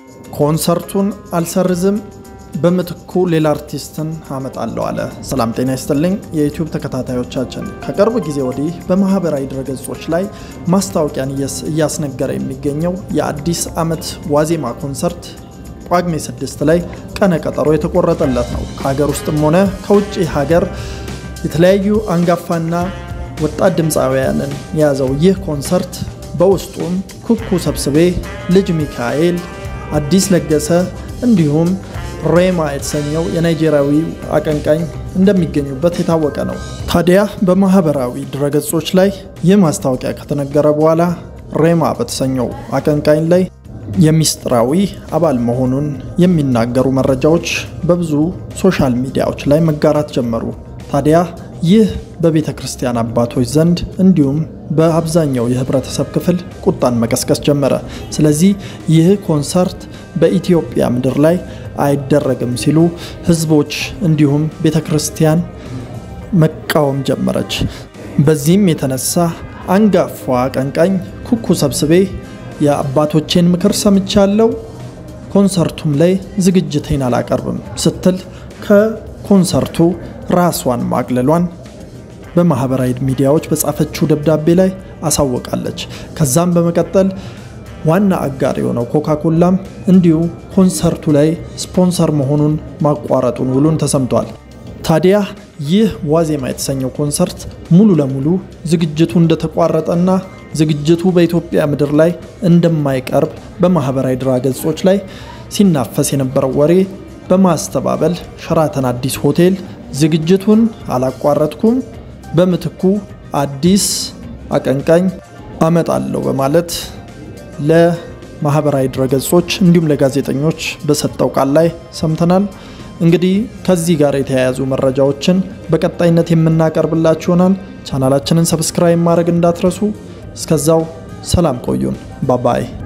ኮንሰርቱን አልሰርዝም በመትኩ ሌላ አርቲስትን አመጣለሁ አለ። ሰላም ጤና ይስጥልኝ የዩቲዩብ ተከታታዮቻችን። ከቅርብ ጊዜ ወዲህ በማህበራዊ ድረገጾች ላይ ማስታወቂያን እያስነገረ የሚገኘው የአዲስ ዓመት ዋዜማ ኮንሰርት ጳጉሜ 6 ላይ ቀነ ቀጠሮ የተቆረጠለት ነው። ከሀገር ውስጥም ሆነ ከውጪ ሀገር የተለያዩ አንጋፋና ወጣት ድምፃውያንን የያዘው ይህ ኮንሰርት በውስጡም ኩኩ ሰብስቤ፣ ልጅ ሚካኤል፣ አዲስ ለገሰ እንዲሁም ሬማ የተሰኘው የናይጄሪያዊ አቀንቃኝ እንደሚገኙበት የታወቀ ነው። ታዲያ በማህበራዊ ድረገጾች ላይ ይህ ማስታወቂያ ከተነገረ በኋላ ሬማ በተሰኘው አቀንቃኝ ላይ የሚስጥራዊ አባል መሆኑን የሚናገሩ መረጃዎች በብዙ ሶሻል ሚዲያዎች ላይ መጋራት ጀመሩ። ታዲያ ይህ በቤተክርስቲያን አባቶች ዘንድ እንዲሁም በአብዛኛው የህብረተሰብ ክፍል ቁጣን መቀስቀስ ጀመረ። ስለዚህ ይህ ኮንሰርት በኢትዮጵያ ምድር ላይ አይደረግም ሲሉ ህዝቦች እንዲሁም ቤተክርስቲያን መቃወም ጀመረች። በዚህም የተነሳ አንጋፋ አቀንቃኝ ኩኩ ሰብስቤ የአባቶቼን ምክር ሰምቻለሁ፣ ኮንሰርቱም ላይ ዝግጅቴን አላቀርብም ስትል ከኮንሰርቱ ራስዋን ማግለሏን በማህበራዊ ሚዲያዎች በጻፈችው ደብዳቤ ላይ አሳወቃለች። ከዛም በመቀጠል ዋና አጋር የሆነው ኮካኮላም እንዲሁ ኮንሰርቱ ላይ ስፖንሰር መሆኑን ማቋረጡን ውሉን ተሰምቷል። ታዲያ ይህ ዋዜማ የተሰኘው ኮንሰርት ሙሉ ለሙሉ ዝግጅቱ እንደተቋረጠና ዝግጅቱ በኢትዮጵያ ምድር ላይ እንደማይቀርብ በማህበራዊ ድረገጾች ላይ ሲናፈስ የነበረው ወሬ በማስተባበል ሸራተን አዲስ ሆቴል ዝግጅቱን አላቋረጥኩም፣ በመትኩ አዲስ አቀንቃኝ አመጣለሁ በማለት ለማህበራዊ ድረገጾች እንዲሁም ለጋዜጠኞች በሰጠው ቃል ላይ ሰምተናል። እንግዲህ ከዚህ ጋር የተያያዙ መረጃዎችን በቀጣይነት የምናቀርብላችሁ ይሆናል። ቻናላችንን ሰብስክራይብ ማድረግ እንዳትረሱ። እስከዛው ሰላም ቆዩን። ባባይ